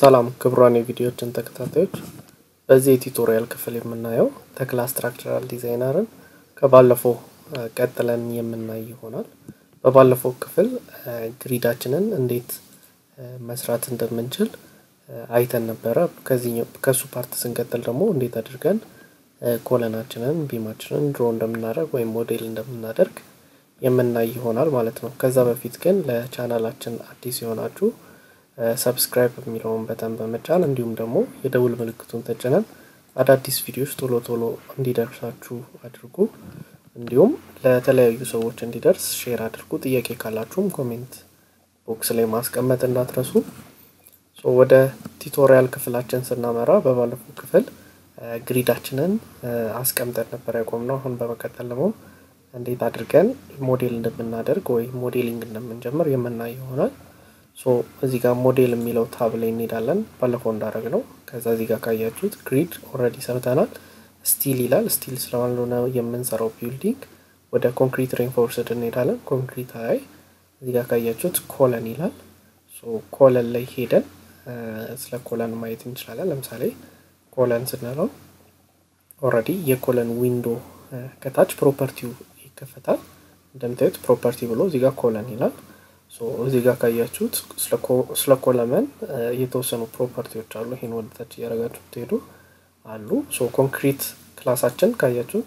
ሰላም ክብሯን የቪዲዮችን ተከታታዮች በዚህ ቱቶሪያል ክፍል የምናየው ተክላ ስትራክቸራል ዲዛይነርን ከባለፈው ቀጥለን የምናይ ይሆናል። በባለፈው ክፍል ግሪዳችንን እንዴት መስራት እንደምንችል አይተን ነበር። ከሱ ፓርት ስንቀጥል ደግሞ እንዴት አድርገን ኮለናችንን ቢማችንን ድሮ እንደምናደርግ ወይ ሞዴል እንደምናደርግ የምናይ ይሆናል ማለት ነው። ከዛ በፊት ግን ለቻናላችን አዲስ ይሆናችሁ ሰብስክራይብ የሚለውን በተን በመጫን እንዲሁም ደግሞ የደውል ምልክቱን ተጭነን አዳዲስ ቪዲዮዎች ቶሎ እንዲደርሳችሁ አድርጉ። እንዲሁም ለተለያዩ ሰዎች እንዲደርስ ሼር አድርጉ። ጥያቄ ካላችሁም ኮሜንት ቦክስ ላይ ማስቀመጥ እንዳትረሱ። ወደ ቱቶሪያል ክፍላችን ስናመራ በባለፈው ክፍል ግሪዳችንን አስቀምጠን ነበር ያቆምነው። አሁን በመቀጠል ደግሞ እንዴት አድርገን ሞዴል እንደምናደርግ ወይ ሞዴሊንግ እንደምንጀምር የምናይ ይሆናል። እዚህ ጋር ሞዴል የሚለው ታብ ላይ እንሄዳለን ባለፈው እንዳደረግነው። ከዛ እዚህ ጋር ካያችሁት ግሪድ ኦሬዲ ሰርተናል። ስቲል ይላል። ስቲል ስለሆነ የምንሰራው ቢልዲንግ ወደ ኮንክሪት ሬንፎርስድ እንሄዳለን። ኮንክሪት ላይ እዚህ ጋር ካያችሁት ኮለን ይላል። ኮለን ላይ ሄደን ስለ ኮለን ማየት እንችላለን። ለምሳሌ ኮለን ስንለው ኦሬዲ የኮለን ዊንዶ ከታች ፕሮፐርቲው ይከፈታል። እንደምታዩት ፕሮፐርቲ ብሎ እዚህ ጋር ኮለን ይላል። እዚህ ጋር ካያችሁት ስለ ኮለመን የተወሰኑ ፕሮፐርቲዎች አሉ። ይሄን ወደታች ያረጋችሁ ትሄዱ አሉ። ኮንክሪት ክላሳችን ካያችሁት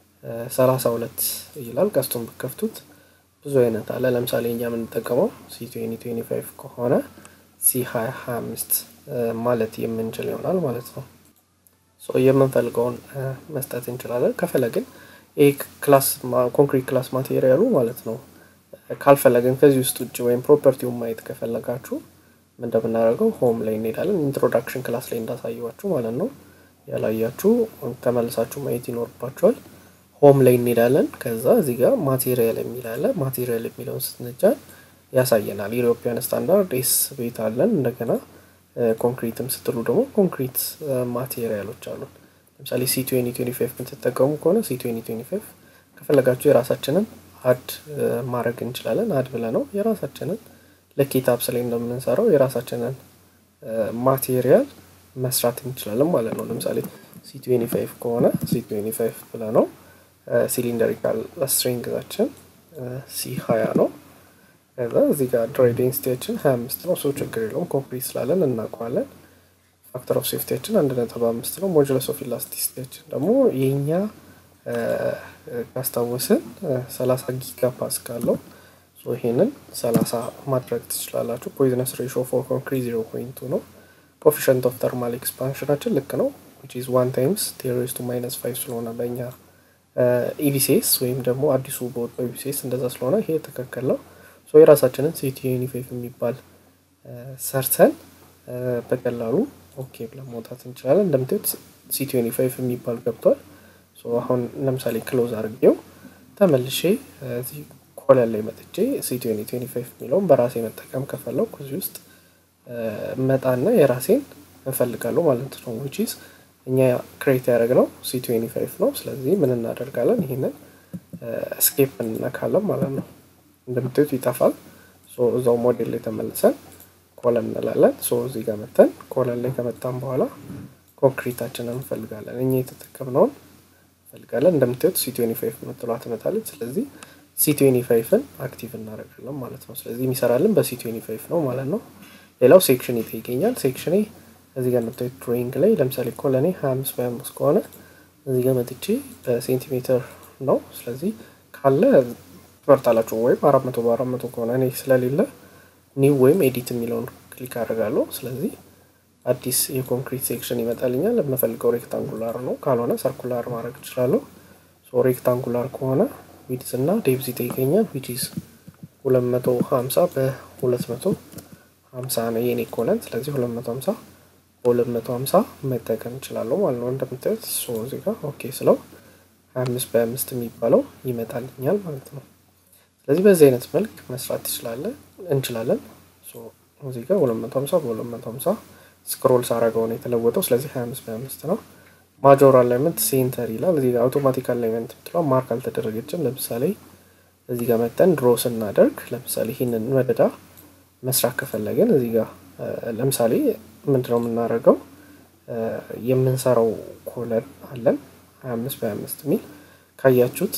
32 ይላል። ቀስቱን በከፍቱት ብዙ አይነት አለ። ለምሳሌ እኛ የምንጠቀመው C2025 ከሆነ C2025 ማለት የምንችል ይሆናል ማለት ነው። የምንፈልገውን መስጠት እንችላለን። ከፈለግን ይሄ ክላስ ኮንክሪት ክላስ ማቴሪያሉ ማለት ነው ካልፈለግን ከዚህ ውስጥ ውጪ ወይም ፕሮፐርቲውን ማየት ከፈለጋችሁ ምን እንደምናደርገው ሆም ላይ እንሄዳለን። ኢንትሮዳክሽን ክላስ ላይ እንዳሳየዋችሁ ማለት ነው። ያላያችሁ ተመልሳችሁ ማየት ይኖርባችኋል። ሆም ላይ እንሄዳለን። ከዛ እዚህ ጋር ማቴሪያል የሚል አለ። ማቴሪያል የሚለውን ስትነጫን ያሳየናል። ኢሮፒያን ስታንዳርድ ኤስ ቤት አለን። እንደገና ኮንክሪትም ስትሉ ደግሞ ኮንክሪት ማቴሪያሎች አሉ። ለምሳሌ C2025 የምትጠቀሙ ከሆነ C2025 ከፈለጋችሁ የራሳችንን አድ ማድረግ እንችላለን። አድ ብለነው የራሳችንን ለኪታብ ላይ እንደምንሰራው የራሳችንን ማቴሪያል መስራት እንችላለን ማለት ነው። ለምሳሌ C25 ከሆነ C25 ብለነው ሲሊንደሪካል ስትሪንግዛችን C20 ነው። ከዛ እዚህ ጋር ድራይ ዴንሲቲያችን 25 ነው። ችግር የለውም ኮንክሪት ስላለን እናውቀዋለን። ፋክተር ኦፍ ሴፍቲያችን 1.5 ነው። ሞጁለስ ኦፍ ኢላስቲሲቲያችን ደግሞ የኛ ካስታወስን 30 ጊጋ ፓስካል ነው። ይሄንን 30 ማድረግ ትችላላችሁ። ፖይዝነስ ሬሽዮ ፎር ኮንክሪት 0.2 ነው። ኮኤፊሺየንት ኦፍ ተርማል ኤክስፓንሽናችን ልክ ነው which is 1 times 10⁻⁵ ስለሆነ በእኛ ኢቪሲኤስ ወይም ደግሞ አዲሱ ቦት ኢቪሲኤስ እንደዛ ስለሆነ ይሄ ትክክል ነው። የራሳችንን C2025 የሚባል ሰርተን በቀላሉ ኦኬ ብለን መውጣት እንችላለን። እንደምታዩት C2025 የሚባል ገብቷል። አሁን ለምሳሌ ክሎዝ አድርጌው ተመልሼ እዚህ ኮለን ላይ መጥቼ C2025 የሚለውን በራሴ መጠቀም ከፈለኩ እዚህ ውስጥ መጣና የራሴን እንፈልጋለሁ ማለት ነው። which is እኛ ክሬት ያደረግነው C2025 ነው። ስለዚህ ምን እናደርጋለን? ይሄንን escape እንነካለን ማለት ነው። እንደምታዩት ይጠፋል። እዛው ሞዴል ላይ ተመልሰን ኮለን እንላለን። እዚህ ጋር መተን ኮለን ላይ ከመጣን በኋላ ኮንክሪታችንን እንፈልጋለን። እኛ የተጠቀምነውን እንፈልጋለን። እንደምታዩት C25 መጥቷል ትመጣለች። ስለዚህ C25ን አክቲቭ እናደርጋለን ማለት ነው። ስለዚህ የሚሰራልን በC25 ነው ማለት ነው። ሌላው ሴክሽን ይገኛል። ሴክሽን እዚህ ጋር መጥቷል ድሮይንግ ላይ ለምሳሌ ኮለኔ 25 በ25 ከሆነ እዚህ ጋር መጥቼ በሴንቲሜትር ነው። ስለዚህ ካለ ትመርጣላችሁ ወይም 400 በ400 ከሆነ እኔ ስለሌለ ኒው ወይም ኤዲት የሚለውን ክሊክ አደርጋለሁ። ስለዚህ አዲስ የኮንክሪት ሴክሽን ይመጣልኛል። የምፈልገው ሬክታንጉላር ነው። ካልሆነ ሰርኩላር ማድረግ እችላለሁ። ሬክታንጉላር ከሆነ ዊድዝ እና ዴፕዝ ይገኛል which is 250 በ250 ነው የኔ ኮለን። ስለዚህ 250 በ250 መጠቀም እችላለሁ ማለት ነው። እንደምታዩት እዚህ ጋር ኦኬ ስለው 25 በ25 የሚባለው ይመጣልኛል ማለት ነው። ስለዚህ በዚህ አይነት መልክ መስራት እንችላለን። እዚህ ጋር 250 በ250 ስክሮል ሳረጋው ነው የተለወጠው። ስለዚህ 25 በ25 ነው። ማጆር አላይመንት ሴንተር ይላል። እዚህ ጋር አውቶማቲክ አላይመንት ብትለው ማርክ አልተደረገችም። ለምሳሌ እዚህ ጋር መተን ድሮ ስናደርግ ለምሳሌ ይሄንን መደዳ መስራት ከፈለግን እዚህ ጋር ለምሳሌ ምንድነው የምናደርገው የምንሰራው ኮለን አለን 25 በ25 ሚል ካያችሁት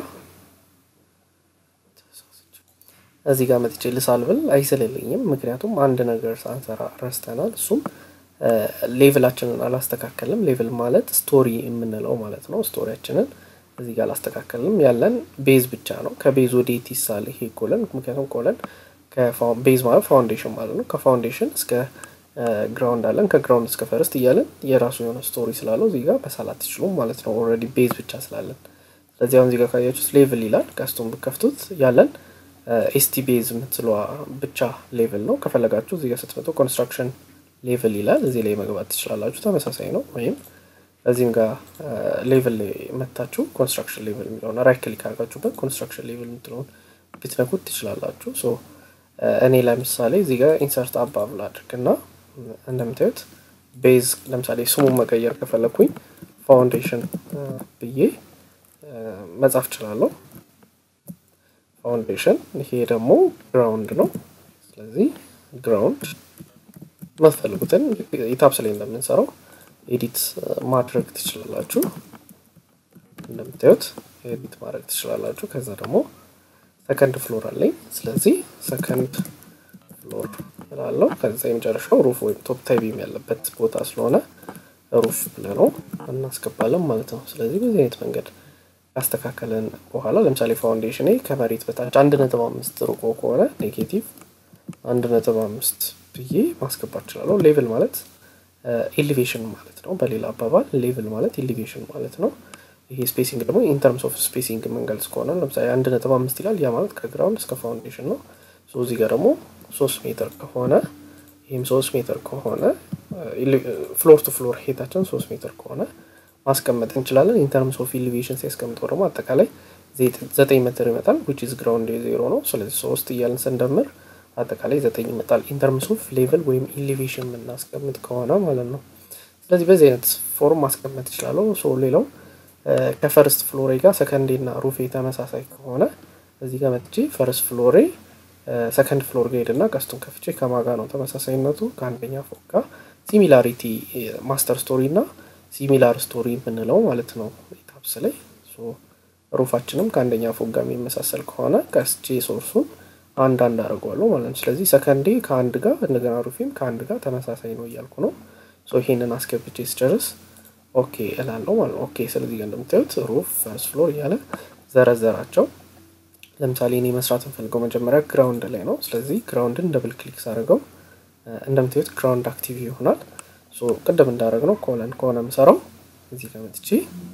እዚህ ጋር መጥቼ ልሳልብል አይሰለልኝም ምክንያቱም አንድ ነገር ሳንሰራ ረስተናል እሱም ሌቭላችንን አላስተካከለም ሌቭል ማለት ስቶሪ የምንለው ማለት ነው ስቶሪያችንን እዚህ ጋር አላስተካከልንም ያለን ቤዝ ብቻ ነው ከቤዝ ወዴት ይሳል ይሄ ኮለን ምክንያቱም ኮለን ከቤዝ ማለት ፋውንዴሽን ማለት ነው ከፋውንዴሽን እስከ ግራውንድ አለን ከግራውንድ እስከ ፈርስት ይያለን የራሱ የሆነ ስቶሪ ስላለው እዚህ ጋር በሳላት ይችላል ማለት ነው ኦሬዲ ቤዝ ብቻ ስላለን ስለዚህ አሁን እዚህ ጋር ካያችሁት ሌቭል ይላል ካስቶም በከፍቱት ያለን ኤስቲ ቤዝ ምትሏ ብቻ ሌቭል ነው ከፈለጋችሁ እዚህ ጋር ስትመጡ ኮንስትራክሽን ሌቭል ይላል እዚህ ላይ መግባት ትችላላችሁ ተመሳሳይ ነው ወይም እዚህም ጋር ሌቭል መታችሁ ኮንስትራክሽን ሌቭል የሚለውን ራይት ክሊክ አድርጋችሁበት ኮንስትራክሽን ሌቭል ምትለውን ብትነኩት ትችላላችሁ ሶ እኔ ለምሳሌ እዚህ ጋር ኢንሰርት አባቭ ላድርግና እንደምታዩት ቤዝ ለምሳሌ ስሙን መቀየር ከፈለኩኝ ፋውንዴሽን ብዬ መጻፍ እችላለሁ ፋውንዴሽን ይሄ ደግሞ ግራውንድ ነው ስለዚህ ግራውንድ መስፈልጉትን ኢታፕስ ላይ እንደምንሰራው ኤዲት ማድረግ ትችላላችሁ እንደምታዩት ኤዲት ማድረግ ትችላላችሁ ከዛ ደግሞ ሰከንድ ፍሎር አለኝ ስለዚህ ሰከንድ ፍሎር እላለሁ ከዛ የመጨረሻው ሩፍ ወይ ቶፕ ታይቢም ያለበት ቦታ ስለሆነ ሩፍ ብለን ነው እናስገባለን ማለት ነው ስለዚህ በዚህ አይነት መንገድ አስተካከለን በኋላ ለምሳሌ ፋውንዴሽን ከመሬት በታች 1.5 ርቆ ከሆነ ኔጌቲቭ 1.5 ብዬ ማስገባት ይችላል ሌቭል ማለት ኤሊቬሽን ማለት ነው በሌላ አባባል ሌቭል ማለት ኤሊቬሽን ማለት ነው ይሄ ስፔሲንግ ደግሞ ኢን ተርምስ ኦፍ ስፔሲንግ መንገልጽ ከሆነ ለምሳሌ 1.5 ይላል ያ ማለት ከግራውንድ እስከ ፋውንዴሽን ነው ሶ እዚህ ጋር ደግሞ 3 ሜትር ከሆነ ይሄም 3 ሜትር ከሆነ ፍሎር ቱ ፍሎር ሄታችን 3 ሜትር ከሆነ ማስቀመጥ እንችላለን ኢን ተርምስ ኦፍ ኤሊቬሽን ሲያስቀምጠው ደግሞ አጠቃላይ 9 ሜትር ይመጣል which is ground 0 ነው ስለዚህ 3 እያልን ስንደምር አጠቃላይ 9 ይመጣል ኢን ተርምስ ኦፍ ሌቭል ወይም ኤሊቬሽን እናስቀምጥ ከሆነ ማለት ነው ስለዚህ በዚህ አይነት ፎርም ማስቀመጥ ይችላል ሶ ሌላው ከፈርስት ፍሎሬ ጋር ሰከንድ እና ሩፍ ተመሳሳይ ከሆነ እዚህ ጋር መጥቼ ፈርስት ፍሎሬ ሰከንድ ፍሎር ጋር ሄድና ቀስቱን ከፍቼ ከማጋ ነው ተመሳሳይነቱ ከአንደኛ ፎቅ ጋር ሲሚላሪቲ ማስተር ስቶሪ እና ሲሚላር ስቶሪ ምንለው ማለት ነው ኢታፕስ ላይ ሶ ሩፋችንም ከአንደኛ ፎቅ ጋር የሚመሳሰል ከሆነ ቀስቼ ሶርሱን አንድ አደርጋለሁ ማለት ነው ስለዚህ ሰከንዴ ከአንድ ጋር እንደገና ሩፊም ከአንድ ጋር ተመሳሳይ ነው እያልኩ ነው ሶ ይሄንን አስገብቼ ስጨርስ ኦኬ እላለሁ ማለት ነው ኦኬ ስለዚህ እንደምታዩት ሩፍ ፈርስት ፍሎር ያለ ዘረዘራቸው ለምሳሌ እኔ መስራት እንፈልገው መጀመሪያ ግራውንድ ላይ ነው ስለዚህ ግራውንድን ደብል ክሊክ ሳደርገው እንደምታዩት ግራውንድ አክቲቭ ይሆናል ሶ ቀደም እንዳደረግነው ኮለን ከሆነ መስራው እዚህ ጋር መጥቼ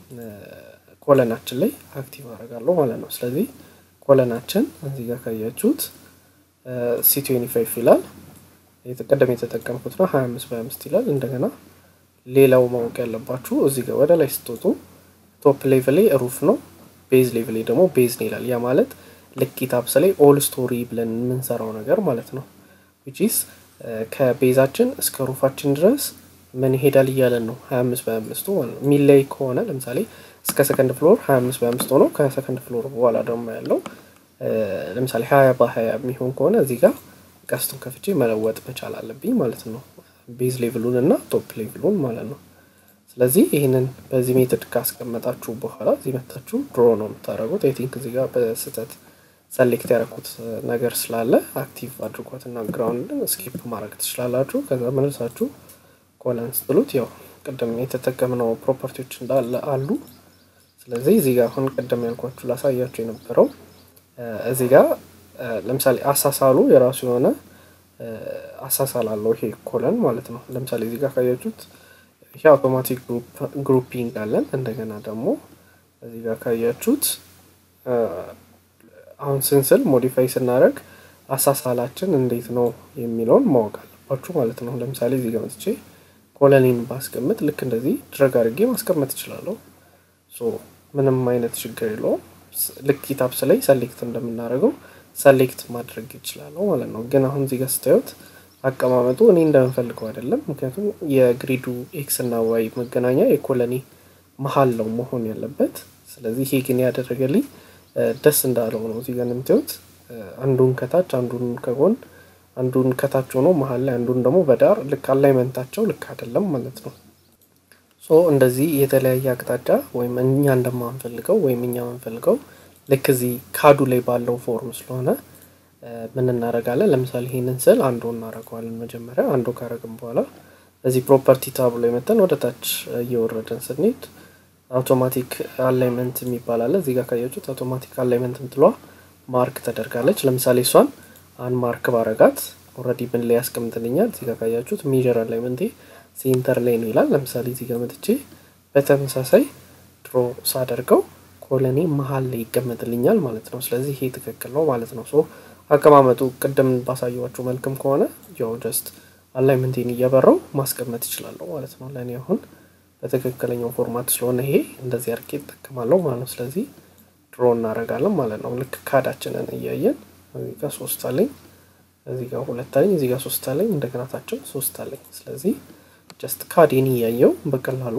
ኮለናችን ላይ አክቲቭ አደርጋለሁ ማለት ነው ስለዚህ ኮለናችን እዚህ ጋር ካያችሁት C25 ይላል የተቀደም የተጠቀምኩት ነው 25 በ5 ይላል እንደገና ሌላው ማወቅ ያለባችሁ እዚህ ጋር ወደ ላይ ስትወጡ ቶፕ ሌቭል ላይ ሩፍ ነው ቤዝ ሌቭል ላይ ደግሞ ቤዝ ነው ይላል ያ ማለት ልክ ኢታፕስ ላይ ኦል ስቶሪ ብለን የምንሰራው ነገር ማለት ነው which is ከቤዛችን እስከ ሩፋችን ድረስ ምን ሄዳል ይያለን ነው 25 በ5 ማለት ነው ሚል ላይ ከሆነ ለምሳሌ እስከ ሰከንድ ፍሎር 25 በ5 ሆኖ ከሰከንድ ፍሎር በኋላ ደግሞ ያለው ለምሳሌ 20 በ20 የሚሆን ከሆነ እዚህ ጋር ቀስቱን ከፍቼ መለወጥ መቻል አለብኝ ማለት ነው ቤዝ ሌቭሉን እና ቶፕ ሌቭሉን ማለት ነው ስለዚህ ይሄንን በዚህ ሜተድ ካስቀመጣችሁ በኋላ እዚህ መጣችሁ ድሮ ነው የምታደርጉት አይ ቲንክ እዚህ ጋር በስተት ሰሌክት ያደረኩት ነገር ስላለ አክቲቭ አድርጓትና ግራውንድን ስኪፕ ማድረግ ትችላላችሁ ከዛ መልሳችሁ ኮለንስ ብሉት ያው ቀደም የተጠቀምነው ፕሮፐርቲዎች እንዳለ አሉ ስለዚህ እዚህ ጋር አሁን ቀደም ያልኳችሁ ላሳያችሁ የነበረው እዚህ ጋር ለምሳሌ አሳሳሉ የራሱ የሆነ አሳሳል አለው ይሄ ኮለን ማለት ነው ለምሳሌ እዚህ ጋር ካያችሁት ይሄ አውቶማቲክ ግሩፒንግ አለን እንደገና ደግሞ እዚህ ጋር ካያችሁት አሁን ስንስል ሞዲፋይ ስናደርግ አሳሳላችን እንዴት ነው የሚለውን ማወቅ አለባችሁ ማለት ነው ለምሳሌ እዚህ ጋር መጥቼ ኮለኒን ባስቀምጥ ልክ እንደዚህ ድረግ አድርጌ ማስቀመጥ እችላለሁ ሶ ምንም አይነት ችግር የለውም ልክ ኢታፕስ ላይ ሰሌክት እንደምናደርገው ሰሌክት ማድረግ ይችላል ማለት ነው ግን አሁን እዚህ ጋር ስታዩት አቀማመጡ እኔ እንደምፈልገው አይደለም ምክንያቱም የግሪዱ ኤክስ እና ዋይ መገናኛ የኮለኒ መሃል ነው መሆን ያለበት ስለዚህ ይሄ ግን ያደረገልኝ ደስ እንዳለው ነው እዚህ ጋር እንደምታዩት አንዱን ከታች አንዱን ከጎን አንዱን ከታች ሆኖ መሃል ላይ አንዱን ደግሞ በዳር ልክ አላይመንታቸው ልክ አይደለም ማለት ነው። ሶ እንደዚህ የተለያየ አቅጣጫ ወይም እኛ እንደማንፈልገው ወይም እኛ የምንፈልገው ልክ እዚህ ካዱ ላይ ባለው ፎርም ስለሆነ ምን እናደርጋለን? ለምሳሌ ይሄንን ስል አንዱን እናደርገዋለን። መጀመሪያ አንዱ ካረግን በኋላ እዚህ ፕሮፐርቲ ታብ ላይ መተን ወደ ታች እየወረድን ስንሄድ አውቶማቲክ አላይመንት የሚባል አለ። እዚህ ጋር ካያችሁት አውቶማቲክ አላይመንት እንትሏ ማርክ ተደርጋለች። ለምሳሌ እሷን አን ማርክ ባረጋት ኦሬዲ ምን ላይ ያስቀምጥልኛል? እዚህ ጋር ካያችሁት ሜጀር አላይመንት ሴንተር ላይ ነው ይላል። ለምሳሌ እዚህ ጋር መጥቼ በተመሳሳይ ድሮ ሳደርገው ኮለኔ መሃል ላይ ይቀመጥልኛል ማለት ነው። ስለዚህ ይሄ ትክክል ነው ማለት ነው። ሶ አቀማመጡ ቅድም ባሳየዋችሁ መልኩም ከሆነ ያው ጀስት አላይመንቴን እያበራው ማስቀመጥ ይችላል ማለት ነው። ለኔ አሁን በትክክለኛው ፎርማት ስለሆነ ይሄ እንደዚህ አርቄ ተጠቅማለሁ ማለት ነው። ስለዚህ ድሮ እናደርጋለን ማለት ነው። ልክ ካዳችንን እያየን እዚህ ጋር 3 አለኝ፣ እዚህ ጋር 2 አለኝ፣ እዚህ ጋር 3 አለኝ፣ እንደገና ታች 3 አለኝ። ስለዚህ ጀስት ካዴን እያየው በቀላሉ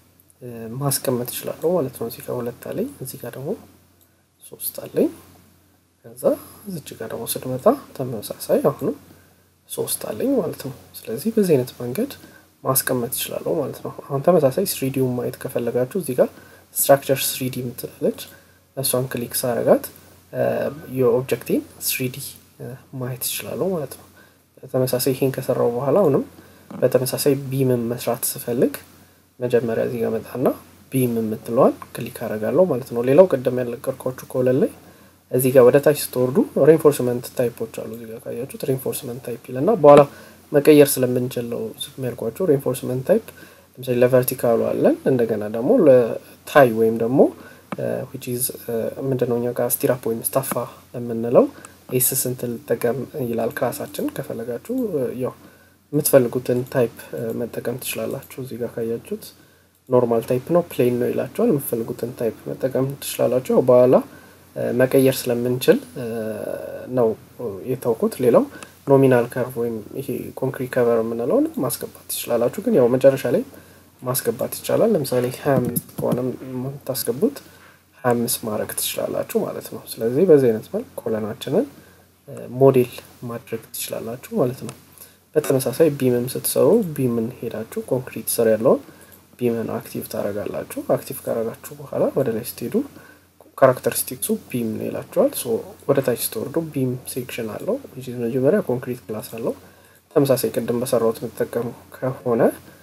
ማስቀመጥ ይችላል ማለት ነው። እዚህ ጋር 2 አለኝ፣ እዚህ ጋር ደግሞ 3 አለኝ። ከዛ እዚህ ጋር ደግሞ ስድመጣ ተመሳሳይ አሁንም 3 አለኝ ማለት ነው። ስለዚህ በዚህ አይነት መንገድ ማስቀመጥ ይችላል ማለት ነው። አሁን ተመሳሳይ 3ዲውን ማየት ከፈለጋችሁ እዚህ ጋር ስትራክቸር 3ዲ ምትላለች እሷን ክሊክ ሳረጋት የኦብጀክቲቭ 3ዲ ማየት ይችላል ማለት ነው። ተመሳሳይ ይሄን ከሰራው በኋላ አሁንም በተመሳሳይ ቢም መስራት ስፈልግ መጀመሪያ እዚህ ጋር መጣና ቢም ምትለዋል ክሊክ አረጋለሁ ማለት ነው። ሌላው ቀደም ያለቀርኳችሁ ኮለን ላይ እዚህ ጋር ወደ ታች ስትወርዱ ሪኢንፎርስመንት ታይፖች አሉ። እዚህ ጋር ካያችሁት ሪኢንፎርስመንት ታይፕ ይለና በኋላ መቀየር ስለምንችለው ዝምርኳችሁ ሪኢንፎርስመንት ታይፕ ለምሳሌ ለቨርቲካሉ አለን፣ እንደገና ደግሞ ለታይ ወይም ደግሞ which is ምንድነው ጋር ስቲራፕ ወይም ስታፋ የምንለው ኤስ ስንት ልጠቀም ይላል ክላሳችን። ከፈለጋችሁ ያው የምትፈልጉትን ታይፕ መጠቀም ትችላላችሁ። እዚህ ጋር ካያችሁት ኖርማል ታይፕ ነው ፕሌን ነው ይላችኋል። የምትፈልጉትን ታይፕ መጠቀም ትችላላችሁ። በኋላ መቀየር ስለምንችል ነው የተውኩት። ሌላው ኖሚናል ከርቭ ወይም ይሄ ኮንክሪት ከቨር የምንለው ማስገባት ትችላላችሁ። ግን ያው መጨረሻ ላይ ማስገባት ይቻላል። ለምሳሌ 25 ከሆነ ታስገቡት 25 ማድረግ ትችላላችሁ ማለት ነው። ስለዚህ በዚህ አይነት መልኩ ኮለናችንን ሞዴል ማድረግ ትችላላችሁ ማለት ነው። በተመሳሳይ ቢምም ስትሰሩ ቢምን ሄዳችሁ ኮንክሪት ስር ያለውን ቢምን አክቲቭ ታረጋላችሁ። አክቲቭ ካረጋችሁ በኋላ ወደ ላይ ስትሄዱ ካራክተሪስቲክሱ ቢም ነው ይላችኋል። ሶ ወደ ታች ስትወርዱ ቢም ሴክሽን አለው which is መጀመሪያ ኮንክሪት ክላስ አለው። ተመሳሳይ ቅድም በሰራሁት የምትጠቀሙ ከሆነ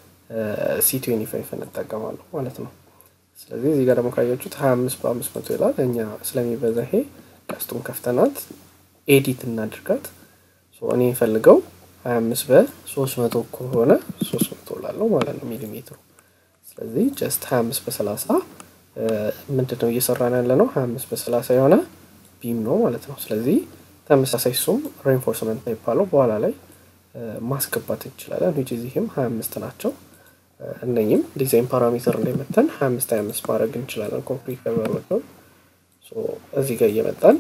C25 እንጠቀማለሁ ማለት ነው። ስለዚህ እዚህ ጋር ደግሞ ካያችሁት 25 በ500 ይላል። እኛ ስለሚበዛ ይሄ ቀስቱን ከፍተናት ኤዲት እናድርጋት። ሶ እኔ ፈልገው 25 በ300 ከሆነ 300 ላለው ማለት ነው ሚሊሜትሩ። ስለዚህ ጀስት 25 በ30 ምንድነው እየሰራን ያለነው 25 በ30 የሆነ ቢም ነው ማለት ነው። ስለዚህ ተመሳሳይ ሱም ሪኢንፎርስመንት ታይፕ አለው በኋላ ላይ ማስገባት እንችላለን which is ይሄም 25 ናቸው። እነኚህም ዲዛይን ፓራሜትር ላይ መተን 25 ማድረግ እንችላለን ኮምፕሊት ከቨሮች ነው። ሶ እዚህ ጋር እየመጣን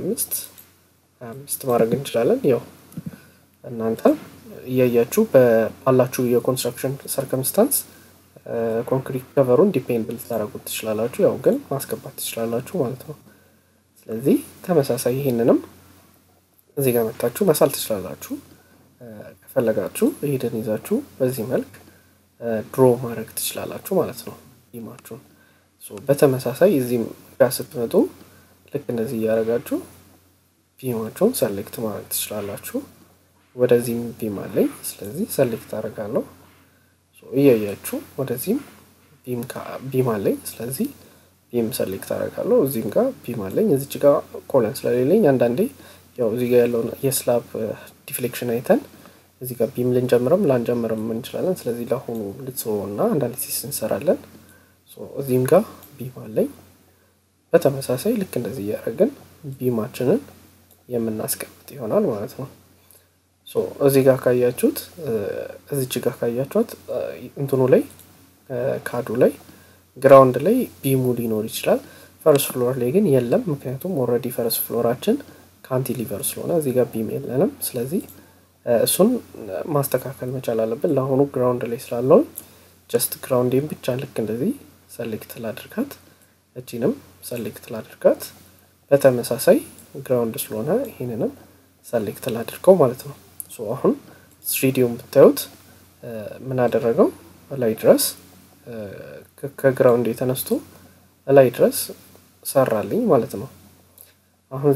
25 ማድረግ እንችላለን። ያው እናንተ እያያችሁ ባላችሁ የኮንስትራክሽን ሰርከምስታንስ ኮንክሪት ከቨሩን ዲፔንደንት ታረጉት ትችላላችሁ። ያው ግን ማስገባት ትችላላችሁ ማለት ነው። ስለዚህ ተመሳሳይ ይሄንንም እዚህ ጋር መጣችሁ መሳል ትችላላችሁ። ከፈለጋችሁ ይሄንን ይዛችሁ በዚህ መልክ ድሮ ማድረግ ትችላላችሁ ማለት ነው ቢማችሁን። ሶ በተመሳሳይ እዚህም ጋር ስትመጡ ልክ እንደዚህ ያረጋችሁ ቢማችሁን ሰሌክት ማድረግ ትችላላችሁ። ወደዚህም ቢም አለኝ ስለዚህ ሰሌክት አደርጋለሁ። ሶ እያያችሁ ወደዚህም ቢም አለኝ ስለዚህ ቢም ሰሌክት አደርጋለሁ። እዚህም ጋር ቢም አለኝ። እዚች ጋር ኮለን ስለሌለኝ አንዳንዴ ያው እዚህ ጋር ያለው የስላብ ዲፍሌክሽን አይተን እዚህ ጋር ቢም ልንጀምርም ላንጀምርም እንችላለን። ስለዚህ ለሆኑ ልትሶና አናሊሲስ እንሰራለን። ሶ እዚህም ጋር ቢም አለኝ። በተመሳሳይ ልክ እንደዚህ ያረጋግን ቢማችንን የምናስቀምጥ ይሆናል ማለት ነው። ሶ እዚህ ጋር ካያችሁት እዚች ጋር ካያችሁት እንትኑ ላይ ካዱ ላይ ግራውንድ ላይ ቢሙ ሊኖር ይችላል። ፈርስት ፍሎር ላይ ግን የለም። ምክንያቱም ኦሬዲ ፈርስት ፍሎራችን ካንቲሊቨር ስለሆነ እዚህ ጋር ቢም የለንም። ስለዚህ እሱን ማስተካከል መቻል አለብን። ለአሁኑ ግራውንድ ላይ ስላለው ጀስት ግራውንድን ብቻ ልክ እንደዚህ ሰሌክት ላድርጋት፣ እቺንም ሰሌክት ላድርጋት። በተመሳሳይ ግራውንድ ስለሆነ ይሄንንም ሰሌክት ላድርገው ማለት ነው። ሶ አሁን 3ዲውን ብታዩት ምን አደረገው ላይ ድረስ ከግራውንድ የተነስቶ ላይ ድረስ ሰራልኝ ማለት ነው። አሁን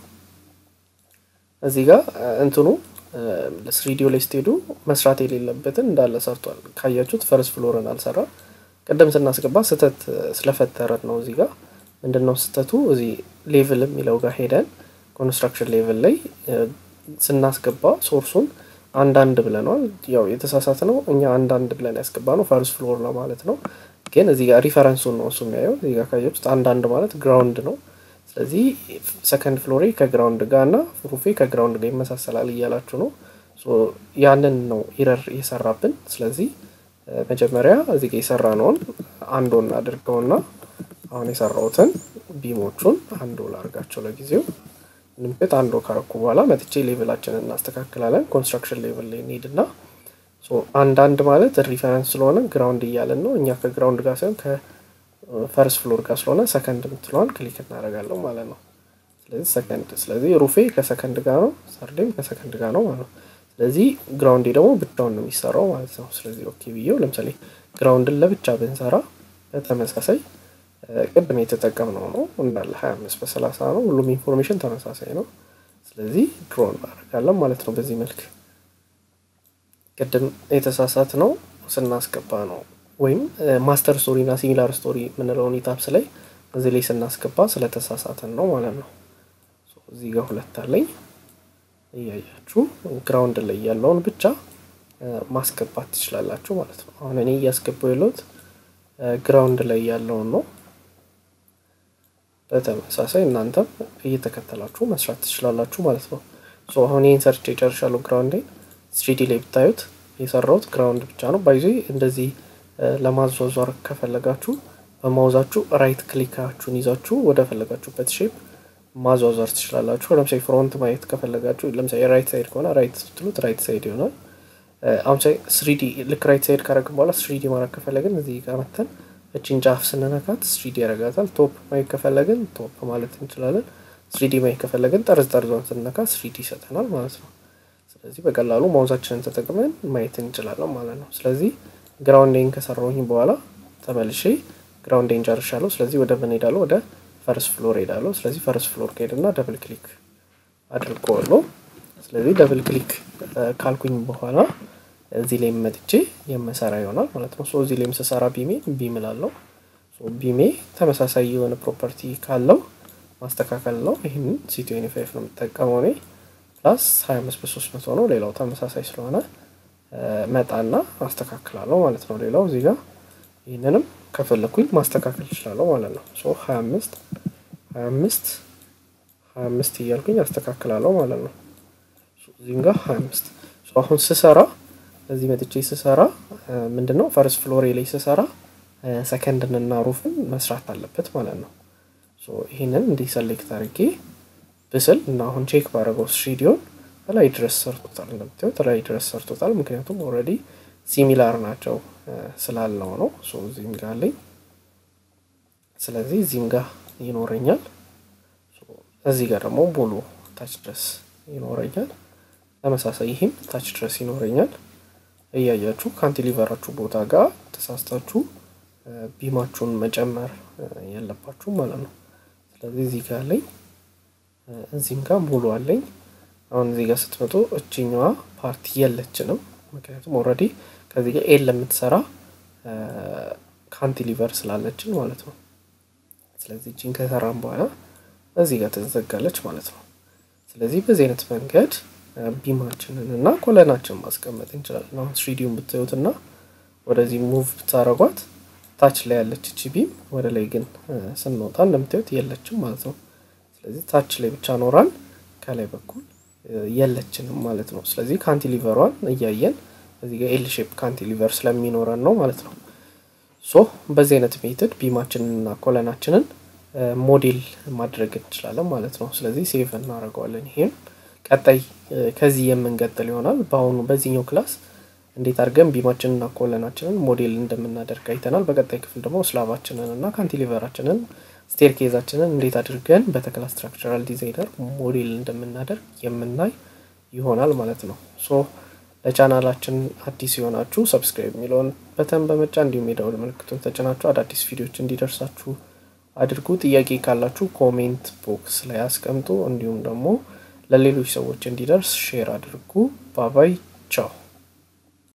እዚህ ጋር እንትኑ ለ3ዲው ላይ ስትሄዱ መስራት የሌለበትን እንዳለ ሰርቷል። ካያችሁት ፈርስት ፍሎርን አልሰራ ቀደም ስናስገባ ስተት ስለፈጠረን ነው። እዚህ ጋር ምንድነው ስተቱ እዚህ ሌቭል የሚለው ጋር ሄደን ኮንስትራክሽን ሌቭል ላይ ስናስገባ ሶርሱን አንድ ብለናል። ያው የተሳሳተነው እኛ አንድ ብለን ያስገባነው ፈርስት ፍሎር ነው ማለት ነው። ግን እዚህ ጋር ሪፈረንሱን ነው እሱ የሚያየው። እዚህ ጋር ካያችሁት አንድ ማለት ግራውንድ ነው። ስለዚህ ሰከንድ ፍሎሬ ከግራውንድ ጋርና ሩፌ ከግራውንድ ጋር ይመሳሰላል እያላችሁ ነው። ሶ ያንን ነው ኢረር የሰራብን። ስለዚህ መጀመሪያ እዚህ ጋር የሰራነውን አንዶን አድርገውና አሁን የሰራውትን ቢሞቹን አንዶ ላርጋቸው ለጊዜው እንምከት አንዶ ካረኩ በኋላ መጥቼ ሌቭላችንን እናስተካክላለን። ኮንስትራክሽን ሌቭል ላይ እንሄድና ሶ አንድ ማለት ሪፈረንስ ስለሆነ ግራውንድ እያለን ነው። እኛ ከግራውንድ ጋር ሳይሆን ከፈርስት ፍሎር ጋር ስለሆነ ሰከንድ ምትለዋን ክሊክ እናደርጋለን ማለት ነው። ስለዚህ ሰከንድ ስለዚህ ሩፌ ከሰከንድ ጋር ነው፣ ሰርዴም ከሰከንድ ጋር ነው ማለት ነው። ስለዚህ ግራውንድ ደግሞ ብቻውን ነው የሚሰራው ማለት ነው። ስለዚህ ኦኬ ብዬው ለምሳሌ ግራውንድን ለብቻ ብንሰራ በተመሳሳይ ቅድም የተጠቀምነው ነው እንዳለ 25 በ30 ነው። ሁሉም ኢንፎርሜሽን ተመሳሳይ ነው። ስለዚህ ድሮን አደርጋለሁ ማለት ነው። በዚህ መልክ ቅድም የተሳሳተ ነው ስናስገባ ነው ወይም ማስተር ስቶሪ እና ሲሚላር ስቶሪ ምንለውን ኢታፕስ ላይ እዚህ ላይ ስናስገባ ስለተሳሳተን ነው ማለት ነው። ሶ እዚህ ጋር ሁለት አለኝ እያያችሁ ግራውንድ ላይ ያለውን ብቻ ማስገባት ትችላላችሁ ማለት ነው። አሁን እኔ እያስገባው ያለሁት ግራውንድ ላይ ያለውን ነው። በተመሳሳይ እናንተም እየተከተላችሁ መስራት ትችላላችሁ ማለት ነው። ሶ አሁን ይሄን ሰርች ጨርሻለሁ። ግራውንድ 3ዲ ላይ ብታዩት የሰራሁት ግራውንድ ብቻ ነው። ባይዚ እንደዚህ ለማዟዟር ከፈለጋችሁ በማውዛችሁ ራይት ክሊካችሁን ይዛችሁ ወደ ፈለጋችሁበት ሼፕ ማዟዟር ትችላላችሁ። ለምሳሌ ፍሮንት ማየት ከፈለጋችሁ ለምሳሌ ራይት ሳይድ ከሆነ ራይት ስትሉት ራይት ሳይድ ይሆናል። አሁን 3ዲ ልክ ራይት ሳይድ ካረግን በኋላ 3ዲ ማድረግ ከፈለግን እዚህ ጋር መተን እቺን ጫፍ ስንነካት 3ዲ ያረጋታል። ቶፕ ማየት ከፈለግን ቶፕ ማለት እንችላለን። 3ዲ ማየት ከፈለግን ጠርዟን ስንነካ 3ዲ ይሰጠናል ማለት ነው። ስለዚህ በቀላሉ ማውዛችንን ተጠቅመን ማየት እንችላለን ማለት ነው። ስለዚህ ግራውንዲንግ ከሰራሁኝ በኋላ ተመልሼ ግራውንዲንግ ጨርሻለሁ። ስለዚህ ወደ ምን ሄዳለሁ? ወደ ፈርስት ፍሎር ሄዳለሁ። ስለዚህ ፈርስት ፍሎር ከሄድና ደብል ክሊክ አድርገዋለሁ። ስለዚህ ደብል ክሊክ ካልኩኝ በኋላ እዚህ ላይ መጥቼ የመሰራ ይሆናል ማለት ነው። ሶ እዚህ ላይ መሰራ ቢም እላለሁ። ሶ ቢሜ ተመሳሳይ የሆነ ፕሮፐርቲ ካለው ማስተካከል ነው። ይሄንን C25 ነው የምጠቀመው እኔ ፕላስ 25 በ300 ነው። ሌላው ተመሳሳይ ስለሆነ መጣና አስተካክላለሁ ማለት ነው። ሌላው እዚህ ጋር ይሄንንም ከፈለኩኝ ማስተካከል ይችላልው ማለት ነው። ሶ 25 እያልኩኝ አስተካክላለሁ ማለት ነው። ሶ እዚህ ጋር 25 ሶ አሁን ስሰራ እዚህ መጥቼ ስሰራ ምንድነው ፈርስት ፍሎር ላይ ስሰራ ሰከንድን እና ሩፍን መስራት አለበት ማለት ነው። ሶ ይሄንን እንዲ ሰሌክት አድርጌ በስል እና አሁን ቼክ ባረገው 3ዲውን ላይ ድረስ ሰርቶታል። እንደምታዩት ላይ ድረስ ሰርቶታል ምክንያቱም ኦሬዲ ሲሚላር ናቸው ስላለው ነው። ሶ እዚህም ጋር አለኝ። ስለዚህ እዚህም ጋር ይኖረኛል። ሶ እዚህ ጋር ደግሞ ሙሉ ታች ድረስ ይኖረኛል። ተመሳሳይ ይሄም ታች ድረስ ይኖረኛል። እያያችሁ ካንቲሊቨራችሁ ቦታ ጋር ተሳስታችሁ ቢማችሁን መጨመር ያለባችሁ ማለት ነው። ስለዚህ እዚህ ጋር አለኝ። እዚህም ጋር ሙሉ አለኝ። አሁን እዚህ ጋር ስትመጡ እቺኛዋ ፓርቲ የለችንም ምክንያቱም ኦሬዲ ከዚህ ጋር ኤል ለምትሰራ ካንቲሊቨር ስላለችን ማለት ነው። ስለዚህ እቺን ከሰራን በኋላ እዚህ ጋር ተዘጋለች ማለት ነው። ስለዚህ በዚህ አይነት መንገድ ቢማችንን እና ኮለናችንን ማስቀመጥ እንችላለን። አሁን 3ዲውን ብታዩትና ወደዚህ ሙቭ ብታረጓት ታች ላይ ያለች እቺ ቢም ወደ ላይ ግን ስንወጣ እንደምታዩት የለችም ማለት ነው። ስለዚህ ታች ላይ ብቻ ኖራን ከላይ በኩል የለችንም ማለት ነው። ስለዚህ ካንቲሊቨሯን እያየን እዚህ ጋር ኤል ሼፕ ካንቲሊቨር ስለሚኖረን ነው ማለት ነው። ሶ በዚህ አይነት ሜተድ ቢማችንንና ኮለናችንን ሞዴል ማድረግ እንችላለን ማለት ነው። ስለዚህ ሴቭ እናደርገዋለን። ይሄን ቀጣይ ከዚህ የምንቀጥል ይሆናል። በአሁኑ በዚህኛው ክላስ እንዴት አድርገን ቢማችንንና ኮለናችንን ሞዴል እንደምናደርግ አይተናል። በቀጣይ ክፍል ደግሞ ስላባችንንና ካንቲሊቨራችንን ስቴርኬዛችንን እንዴት አድርገን በተክላ ስትራክቸራል ዲዛይነር ሞዴል እንደምናደርግ የምናይ ይሆናል ማለት ነው። ሶ ለቻናላችን አዲስ ይሆናችሁ ሰብስክራይብ የሚለውን በተን በመጫን እንዲሁም የደወል ምልክቱን ተጭናችሁ አዳዲስ ቪዲዮዎች እንዲደርሳችሁ አድርጉ። ጥያቄ ካላችሁ ኮሜንት ቦክስ ላይ አስቀምጡ። እንዲሁም ደግሞ ለሌሎች ሰዎች እንዲደርስ ሼር አድርጉ። ባባይ ቻው።